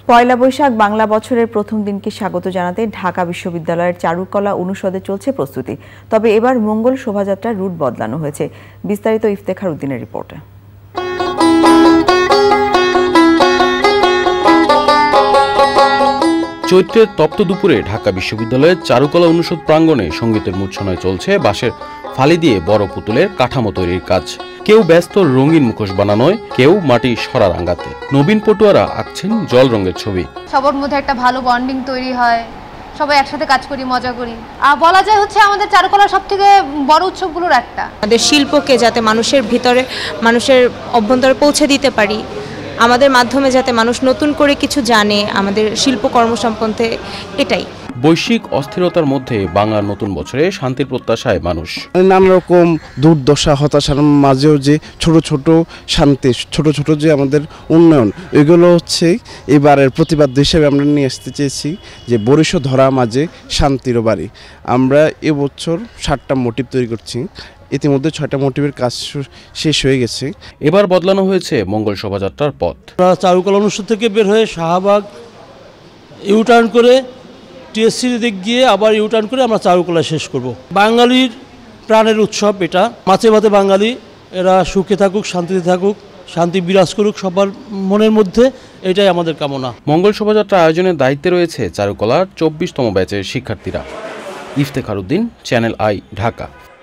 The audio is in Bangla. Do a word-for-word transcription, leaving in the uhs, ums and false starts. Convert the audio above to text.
পয়লা বৈশাখ বাংলা বছরের প্রথম দিনকে স্বাগত জানাতে ঢাকা বিশ্ববিদ্যালয়ের চারুকলা অনুষদে চলছে প্রস্তুতি। তবে এবার মঙ্গল শোভাযাত্রার রুট বদলানো হয়েছে। বিস্তারিত ইফতেখার উদ্দিনের রিপোর্টে। চৈত্রের তপ্ত দুপুরে ঢাকা বিশ্ববিদ্যালয়ের চারুকলা অনুষদ প্রাঙ্গণে সঙ্গীতের মূর্ছনায় চলছে বাঁশের ফালি দিয়ে বড় পুতুলের কাঠামো তৈরির কাজ। কেউ ব্যস্ত রঙিন মুখোশ বানানোয়, কেউ মাটি সরা রাঙাতে। নবীন পটুয়ারা আঁকছেন জল রঙের ছবি। সবার মধ্যে একটা ভালো বন্ডিং তৈরি হয়, সবাই একসাথে কাজ করি, মজা করি। আর বলা যায় হচ্ছে আমাদের চারুকলার সব থেকে বড় উৎসবগুলোর একটা। আমাদের শিল্পকে যাতে মানুষের ভিতরে, মানুষের অভ্যন্তরে পৌঁছে দিতে পারি, আমাদের মাধ্যমে যাতে মানুষ নতুন করে কিছু জানে আমাদের শিল্পকর্ম সম্পর্কে, এটাই। বৈশ্বিক অস্থিরতার মধ্যে বাংলার নতুন বছরে শান্তির প্রত্যাশায় মানুষ। নানা রকম দুর্দশা হতাশার মাঝেও যে ছোট ছোট শান্তি, ছোট ছোট যে আমাদের উন্নয়ন, এগুলো হচ্ছে এবারের প্রতিবাদ হিসেবে আমরা নিয়ে আসতে চেয়েছি যে বরিশ ধরা মাঝে শান্তির বাড়ি। আমরা এবছর ষাটটা মোটিভ তৈরি করছি, ইতিমধ্যে ছয়টা মোটিভের কাজ শেষ হয়ে গেছে। এবার বদলানো হয়েছে মঙ্গল শোভাযাত্রার পথ। চারুকলা অনুষদ থেকে বের হয়ে শাহবাগ ইউটার্ন করে টিএসসির দিক গিয়ে আবার ইউটার্ন করে আমরা চারুকলা শেষ করব। বাঙালির প্রাণের উৎসব এটা, মাছে ভাতে বাঙালি, এরা সুখে থাকুক, শান্তিতে থাকুক, শান্তি বিরাজ করুক সবার মনের মধ্যে, এটাই আমাদের কামনা। মঙ্গল শোভাযাত্রা আয়োজনের দায়িত্বে রয়েছে চারুকলার চব্বিশতম ব্যাচের শিক্ষার্থীরা। Iftekhar Uddin, Channel i, Dhaka.